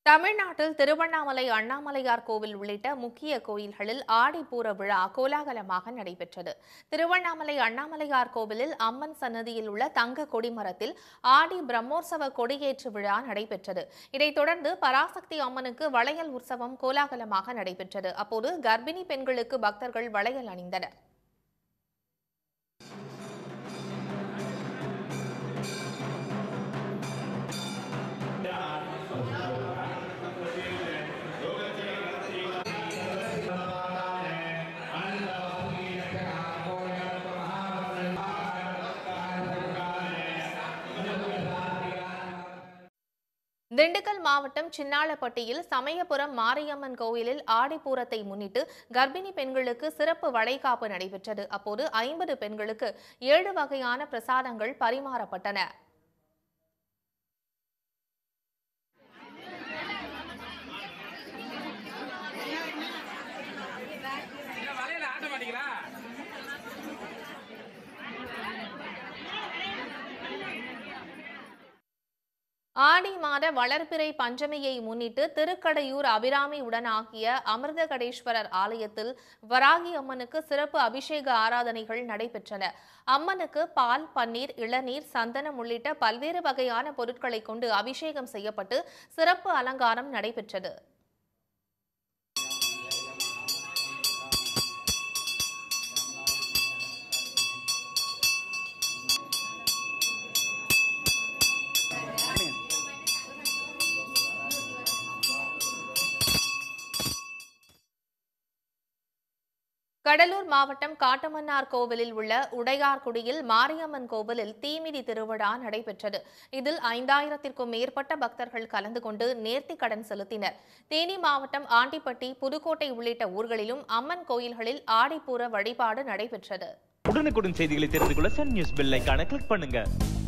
தமிழ்நாட்டில் திருவண்ணாமலை அண்ணாமலையார் கோவில் உள்ளிட்ட முக்கிய கோயில்களில் ஆடிப்பூர விழா கோலாகலமாக நடைபெற்றது. திருவண்ணாமலை அண்ணாமலையார் கோவிலில் அம்மன் சன்னதியில் உள்ள தங்க கொடிமரத்தில் ஆடி பிரம்மோற்சவ கொடியேற்று விழா நடைபெற்றது. இதைத் தொடர்ந்து பராசக்தி அம்மனுக்கு வளையல் உற்சவம் கோலாகலமாக நடைபெற்றது. அப்போது கர்ப்பிணி பெண்களுக்கு பக்தர்கள் வளையல் அணிந்தனர். திண்டுக்கல் மாவட்டம் சின்னாளப்பட்டியில் சமயபுரம் மாரியம்மன் கோயிலில் ஆடிப்பூரத்தை முன்னிட்டு கர்ப்பிணி பெண்களுக்கு சிறப்பு வளைகாப்பு நடைபெற்றது. அப்போது 50 பெண்களுக்கு 7 வகையான பிரசாதங்கள் பரிமாறப்பட்டன. ஆடி மாத வளர்பிறை பஞ்சமியை முன்னிட்டு திருக்கடையூர் அபிராமி உடனாகிய அமிர்தகடேஸ்வரர் ஆலயத்தில் வராகி அம்மனுக்கு சிறப்பு அபிஷேக ஆராதனைகள் நடைபெற்றன. அம்மனுக்கு பால், பன்னீர், இளநீர், சந்தனம் உள்ளிட்ட பல்வேறு வகையான பொருட்களை கொண்டு அபிஷேகம் செய்யப்பட்டு சிறப்பு அலங்காரம் நடைபெற்றது. கடலூர் மாவட்டம் காட்டுமன்னார் கோவிலில் உள்ள உடையார்குடியில் மாரியம்மன் கோவிலில் தீமிதி திருவிழா நடைபெற்றது. இதில் 5000த்திற்கும் மேற்பட்ட பக்தர்கள் கலந்து கொண்டு நேர்த்திக் கடன் செலுத்தினர். தேனி மாவட்டம் ஆண்டிப்பட்டி, புதுக்கோட்டை உள்ளிட்ட ஊர்களிலும் அம்மன் கோயில்களில் ஆடிப்பூர வழிபாடு நடைபெற்றது. உடனுக்குடன் செய்திகளை தெரிந்து கொள்ள சன் நியூஸ் பெல் ஐகானை கிளிக் பண்ணுங்க.